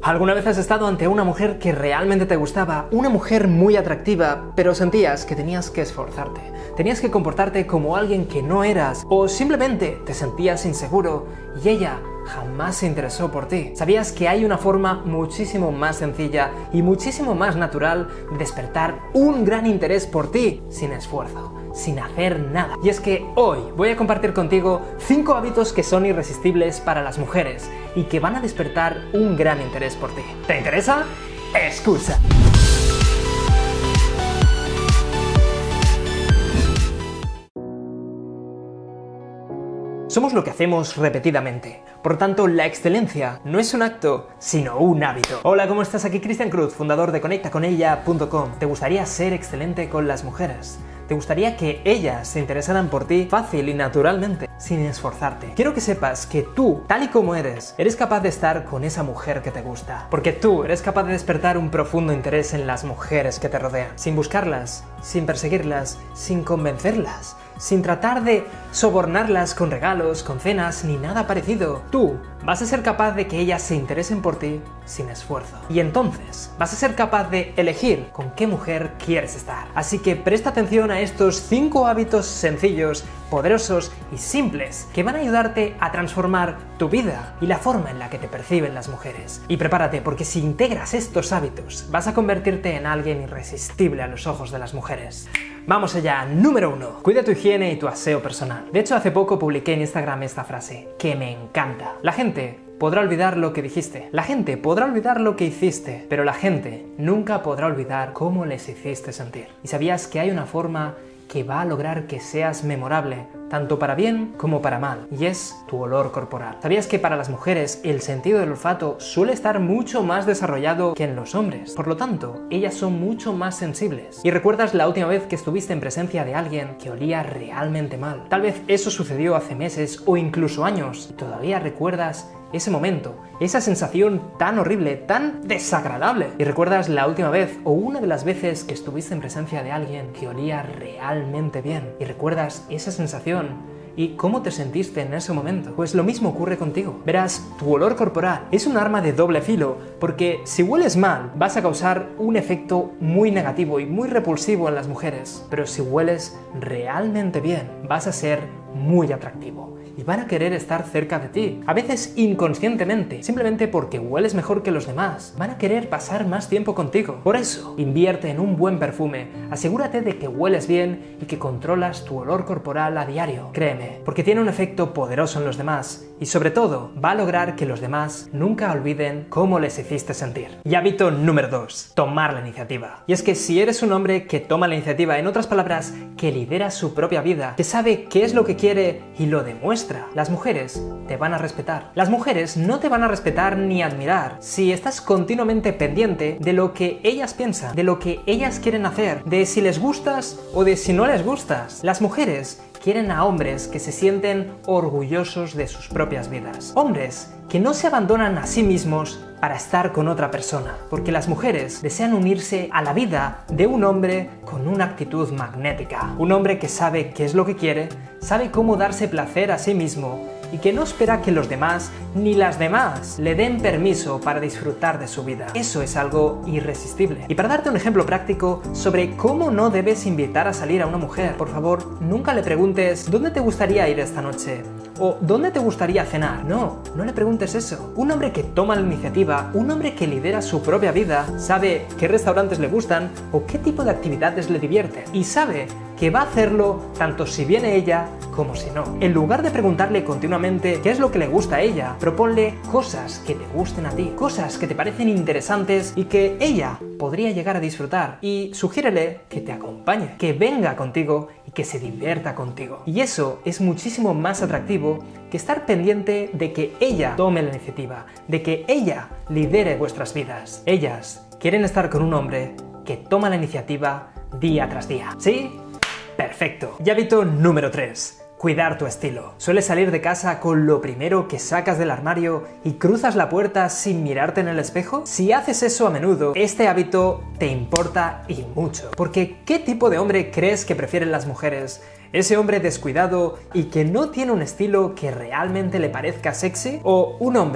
¿Alguna vez has estado ante una mujer que realmente te gustaba? Una mujer muy atractiva, pero sentías que tenías que esforzarte. Tenías que comportarte como alguien que no eras, o simplemente te sentías inseguro y ella jamás se interesó por ti. ¿Sabías que hay una forma muchísimo más sencilla y muchísimo más natural de despertar un gran interés por ti sin esfuerzo, sin hacer nada? Y es que hoy voy a compartir contigo 5 hábitos que son irresistibles para las mujeres y que van a despertar un gran interés por ti. ¿Te interesa? ¡Escucha! Somos lo que hacemos repetidamente. Por lo tanto, la excelencia no es un acto, sino un hábito. Hola, ¿cómo estás? Aquí Cristian Cruz, fundador de conectaconella.com. ¿Te gustaría ser excelente con las mujeres? ¿Te gustaría que ellas se interesaran por ti fácil y naturalmente, sin esforzarte? Quiero que sepas que tú, tal y como eres capaz de estar con esa mujer que te gusta. Porque tú eres capaz de despertar un profundo interés en las mujeres que te rodean, sin buscarlas, sin perseguirlas, sin convencerlas, sin tratar de sobornarlas con regalos, con cenas, ni nada parecido. Tú vas a ser capaz de que ellas se interesen por ti sin esfuerzo. Y entonces vas a ser capaz de elegir con qué mujer quieres estar. Así que presta atención a estos 5 hábitos sencillos, poderosos y simples que van a ayudarte a transformar tu vida y la forma en la que te perciben las mujeres. Y prepárate, porque si integras estos hábitos vas a convertirte en alguien irresistible a los ojos de las mujeres. Vamos allá. Número 1. Cuida tu higiene y tu aseo personal. De hecho, hace poco publiqué en Instagram esta frase, que me encanta. La gente podrá olvidar lo que dijiste, la gente podrá olvidar lo que hiciste, pero la gente nunca podrá olvidar cómo les hiciste sentir. ¿Y sabías que hay una forma que va a lograr que seas memorable, tanto para bien como para mal? Y es tu olor corporal. ¿Sabías que para las mujeres el sentido del olfato suele estar mucho más desarrollado que en los hombres? Por lo tanto, ellas son mucho más sensibles. ¿Y recuerdas la última vez que estuviste en presencia de alguien que olía realmente mal? Tal vez eso sucedió hace meses o incluso años, y todavía recuerdas ese momento, esa sensación tan horrible, tan desagradable. ¿Y recuerdas la última vez o una de las veces que estuviste en presencia de alguien que olía realmente bien? ¿Y recuerdas esa sensación y cómo te sentiste en ese momento? Pues lo mismo ocurre contigo. Verás, tu olor corporal es un arma de doble filo, porque si hueles mal vas a causar un efecto muy negativo y muy repulsivo en las mujeres, pero si hueles realmente bien vas a ser muy atractivo y van a querer estar cerca de ti, a veces inconscientemente, simplemente porque hueles mejor que los demás. Van a querer pasar más tiempo contigo. Por eso, invierte en un buen perfume, asegúrate de que hueles bien y que controlas tu olor corporal a diario. Créeme, porque tiene un efecto poderoso en los demás y sobre todo va a lograr que los demás nunca olviden cómo les hiciste sentir. Y hábito número 2, tomar la iniciativa. Y es que si eres un hombre que toma la iniciativa, en otras palabras, que lidera su propia vida, que sabe qué es lo que quiere y lo demuestra, las mujeres te van a respetar. Las mujeres no te van a respetar ni admirar si estás continuamente pendiente de lo que ellas piensan, de lo que ellas quieren hacer, de si les gustas o de si no les gustas. Las mujeres quieren a hombres que se sienten orgullosos de sus propias vidas. Hombres que no se abandonan a sí mismos para estar con otra persona, porque las mujeres desean unirse a la vida de un hombre con una actitud magnética, un hombre que sabe qué es lo que quiere, sabe cómo darse placer a sí mismo y que no espera que los demás ni las demás le den permiso para disfrutar de su vida. Eso es algo irresistible. Y para darte un ejemplo práctico sobre cómo no debes invitar a salir a una mujer, por favor, nunca le preguntes ¿dónde te gustaría ir esta noche? O ¿dónde te gustaría cenar? No le preguntes eso. Un hombre que toma la iniciativa, un hombre que lidera su propia vida, sabe qué restaurantes le gustan o qué tipo de actividades le divierten y sabe que va a hacerlo tanto si viene ella como si no. En lugar de preguntarle continuamente qué es lo que le gusta a ella, proponle cosas que te gusten a ti, cosas que te parecen interesantes y que ella podría llegar a disfrutar, y sugiérele que te acompañe, que venga contigo y que se divierta contigo. Y eso es muchísimo más atractivo que estar pendiente de que ella tome la iniciativa, de que ella lidere vuestras vidas. Ellas quieren estar con un hombre que toma la iniciativa día tras día. ¿Sí? Perfecto. Y hábito número 3. Cuidar tu estilo. ¿Sueles salir de casa con lo primero que sacas del armario y cruzas la puerta sin mirarte en el espejo? Si haces eso a menudo, este hábito te importa y mucho. Porque ¿qué tipo de hombre crees que prefieren las mujeres? ¿Ese hombre descuidado y que no tiene un estilo que realmente le parezca sexy? ¿O un hombre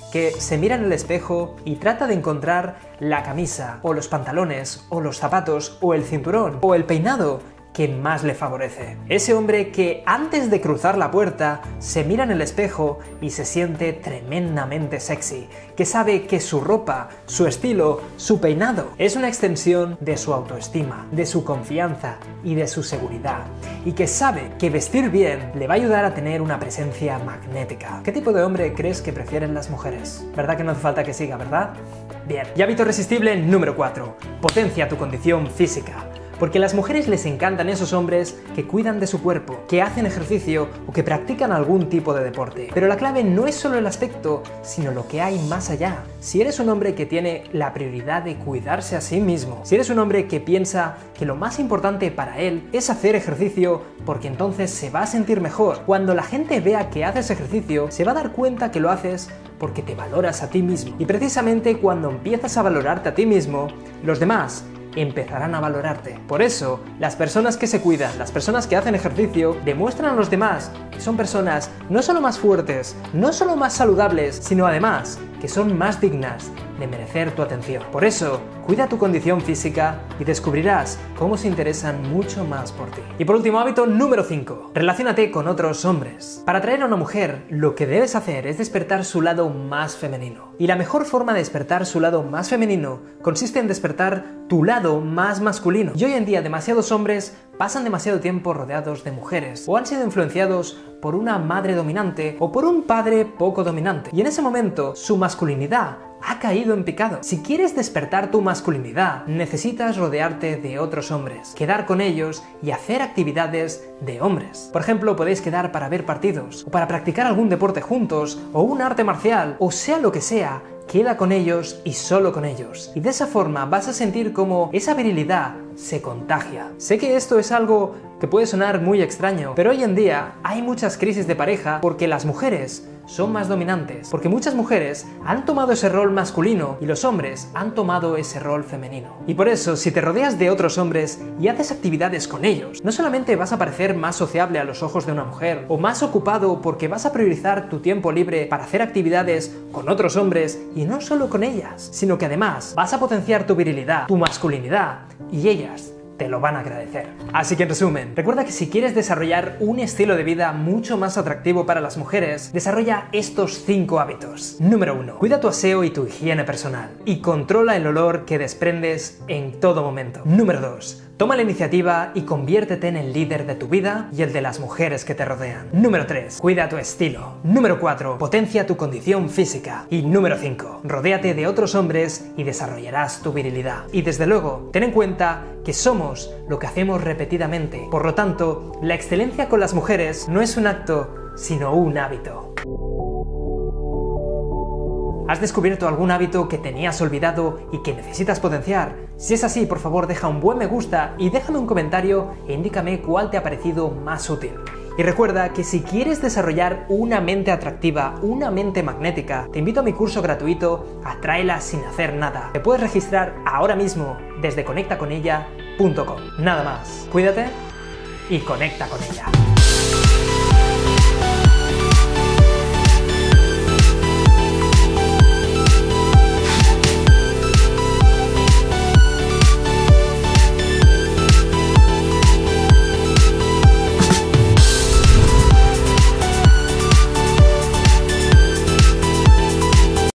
que se mira en el espejo y trata de encontrar la camisa, o los pantalones, o los zapatos, o el cinturón, o el peinado que más le favorece. Ese hombre que antes de cruzar la puerta se mira en el espejo y se siente tremendamente sexy, que sabe que su ropa, su estilo, su peinado es una extensión de su autoestima, de su confianza y de su seguridad, y que sabe que vestir bien le va a ayudar a tener una presencia magnética. ¿Qué tipo de hombre crees que prefieren las mujeres? ¿Verdad que no hace falta que siga, verdad? Bien. Y hábito irresistible número 4. Potencia tu condición física. Porque a las mujeres les encantan esos hombres que cuidan de su cuerpo, que hacen ejercicio o que practican algún tipo de deporte. Pero la clave no es solo el aspecto, sino lo que hay más allá. Si eres un hombre que tiene la prioridad de cuidarse a sí mismo, si eres un hombre que piensa que lo más importante para él es hacer ejercicio, porque entonces se va a sentir mejor. Cuando la gente vea que haces ejercicio, se va a dar cuenta que lo haces porque te valoras a ti mismo. Y precisamente cuando empiezas a valorarte a ti mismo, los demás empezarán a valorarte. Por eso, las personas que se cuidan, las personas que hacen ejercicio, demuestran a los demás que son personas no solo más fuertes, no solo más saludables, sino además que son más dignas de merecer tu atención. Por eso, cuida tu condición física y descubrirás cómo se interesan mucho más por ti. Y por último, hábito número 5. Relaciónate con otros hombres. Para atraer a una mujer, lo que debes hacer es despertar su lado más femenino. Y la mejor forma de despertar su lado más femenino consiste en despertar tu lado más masculino. Y hoy en día demasiados hombres pasan demasiado tiempo rodeados de mujeres o han sido influenciados por una madre dominante o por un padre poco dominante. Y en ese momento su masculinidad ha caído en picado. Si quieres despertar tu masculinidad, necesitas rodearte de otros hombres, quedar con ellos y hacer actividades de hombres. Por ejemplo, podéis quedar para ver partidos, o para practicar algún deporte juntos, o un arte marcial, o sea lo que sea. Queda con ellos y solo con ellos. Y de esa forma vas a sentir como esa virilidad se contagia. Sé que esto es algo que puede sonar muy extraño, pero hoy en día hay muchas crisis de pareja porque las mujeres son más dominantes, porque muchas mujeres han tomado ese rol masculino y los hombres han tomado ese rol femenino. Y por eso, si te rodeas de otros hombres y haces actividades con ellos, no solamente vas a parecer más sociable a los ojos de una mujer, o más ocupado porque vas a priorizar tu tiempo libre para hacer actividades con otros hombres y no solo con ellas, sino que además vas a potenciar tu virilidad, tu masculinidad, y ellas te lo van a agradecer. Así que en resumen, recuerda que si quieres desarrollar un estilo de vida mucho más atractivo para las mujeres, desarrolla estos 5 hábitos. Número 1. Cuida tu aseo y tu higiene personal y controla el olor que desprendes en todo momento. Número 2. Toma la iniciativa y conviértete en el líder de tu vida y el de las mujeres que te rodean. Número 3. Cuida tu estilo. Número 4. Potencia tu condición física. Y número 5. Rodéate de otros hombres y desarrollarás tu virilidad. Y desde luego, ten en cuenta que somos lo que hacemos repetidamente. Por lo tanto, la excelencia con las mujeres no es un acto, sino un hábito. ¿Has descubierto algún hábito que tenías olvidado y que necesitas potenciar? Si es así, por favor deja un buen me gusta y déjame un comentario e indícame cuál te ha parecido más útil. Y recuerda que si quieres desarrollar una mente atractiva, una mente magnética, te invito a mi curso gratuito Atráela sin hacer nada. Te puedes registrar ahora mismo desde conectaconella.com. Nada más, cuídate y conecta con ella.